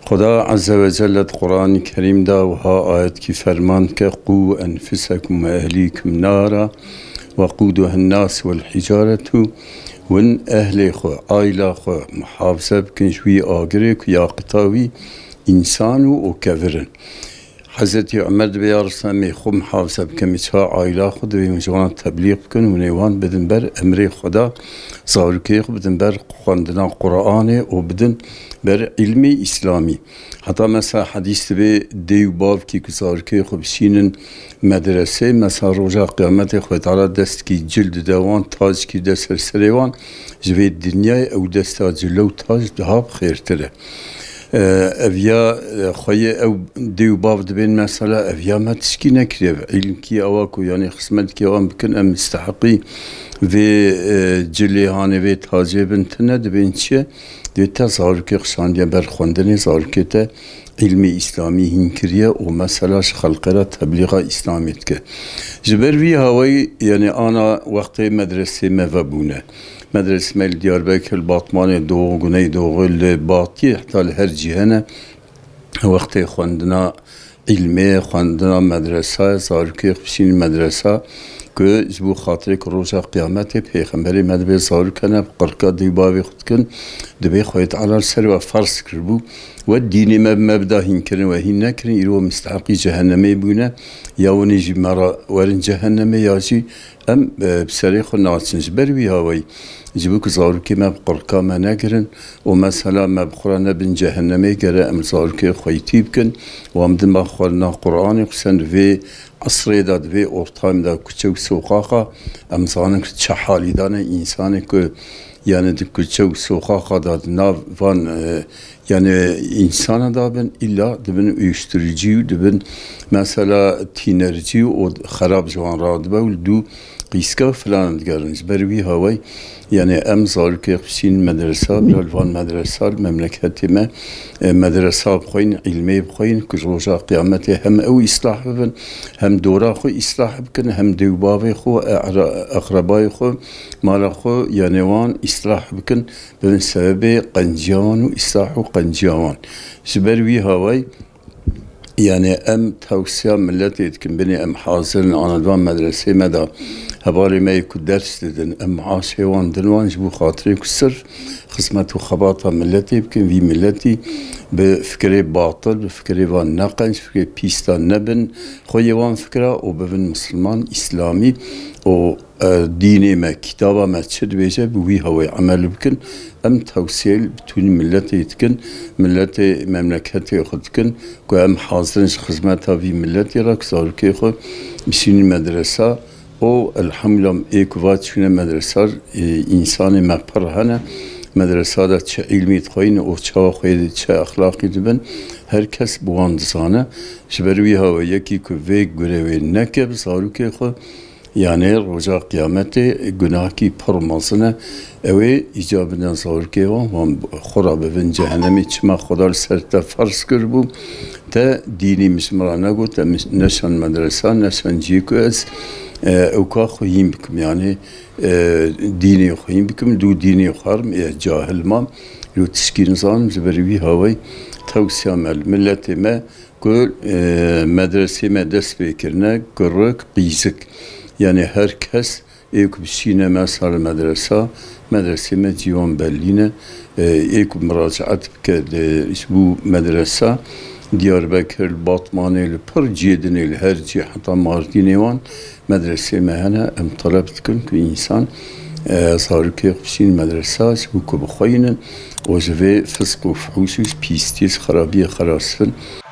خدا عز وجل قرآن کریم دا و ها آیت کی فرمان که قو انفسکم و اهلیکم نارا وقودها الناس والحجارة ون اهل خو آیلا خو محافظه بکن شوی آگره که یا قطاوی انسانو و کفرن. حضرت عمر به یارسامی خو محافظه بکن میچها آیلا خود و مجوان تبلیغ بکن و نیوان بدن بر امر خدا زارکی خو بدن بر خواندن قرآن و بدن بر علمی اسلامی. حتی مثلا حدیث به دیو باب کی زارکی خو بشینن مدرسه مثلا روزا قیامت خو تعالی دست کی جلد دوان تاج کی دست سریوان جوی دنیای او دست جلو تاج daha خیرتره. evya xoye ev diw bav dibin mesela evya me tişkî nekiriye ilm ki ava ku yani xizmet ki avan bikin em müstehaqî ve cilêhanê vê tacê bin tune dibin çiye dibê te zarokê xişandiye ber xwendinê zarokê te ilmî İslamî hînkiriye û mesela ji xelqê re tebliğa İslamî dike. Ji ber vî hawayî yani ana wextê medresê me vebûne. مدرسة مال دياربكر باطمانة دوغ غني دوغ الباطي حتى لهر جهنة وقت خواندنا علمي خواندنا مدرسة زاركي خشين مدرسة که جبو خاطرك روزا قيامته پیغمبری مدبه زارو کنه قرقا دیباوی خود کن دبی خواهد علال سر و فرس کربو و دینی مبدا هین کرن و هین نکرن ایرو مستحقی جهنمه بونه یا ونی جی مرا ورن جهنمه یا جی ام بسری خود ناسنج بروی هاوی جبو که زارو که مب قرقا ما نکرن و مثلا مبخورانه بن جهنمه گره ام زارو که خواهیتی بکن و ام دن بخورنا قرآن خسن و عصری داد و ortam da küçük sokağa amzanın çe halidane insanı ki yani küçük sokağa da navan yani insana da ben illa dibin uyuşturucu dibin mesela tinerci o xarab jwan radbe ul du قيسكا فلان تقارنش بروي هواي يعني أم زارك يخشين مدرسة بالوان مدرسة المملكة ما مدرسة بخوين علمي بخوين كجروجا قيامته هم أو إصلاح بن هم دورا خو إصلاح بكن هم دوبابي خو أقرباي خو مال خو يعني وان إصلاح بكن بن سبب قنجان وإصلاح قنجان بروي هواي يعني أم توسيا ملتي يتكن بني أم حاضر أنا دوام مدرسة مدى هبالي ما يكون درس دن أم عاشي وان دنوان جبو خاطري كسر خصمت وخباطة ملتي يمكن في ملتي بفكري باطل بفكري وان نقنج بفكري بيستان نبن خوي وان فكرة وبفن مسلمان إسلامي و ديني ما كتابة ما تشد بيجا بوي هواي عمل بكن أم توسيل بتون ملتي يتكن ملتي مملكتي يخدكن كو أم حاضرنش خدمتها في ملتي راك زاركي خو بسين مدرسة او الحمد لله ايكوات شونه مدرسة إنسان مبر هنه مدرسة دا چه علمي تخوين او چه خويد چه أخلاقي دبن herkes bu andızane جبروي هوا يكي كو ويك غريوي نكب زاركي خو yani roja kıyameti günah ki parmazına evi icabından zor ki var xora bevin cehennemi çima xodar serte farz kır bu te dini mismarana got neşan medresa neşan jikuz اوکا خویم بکم یعنی دینی خویم بکم دو دینی خارم یا جاهل مام لو تشکین زانم زبروی هوای توصیه مل ملت ما کل مدرسه ما دست بکرنه گرک قیزک yani herkes ilk bişine mesela medrese me civan belline ilk müracaat bkerde bu medrese Diyarbakır Batman'ı per cedinil her ci hatta Mardin'e medrese me hana em talep tkun ki insan صارك بشين مدرسة وكو بخوين وجفي فسق وفحوش بيستيس خرابية خراسفن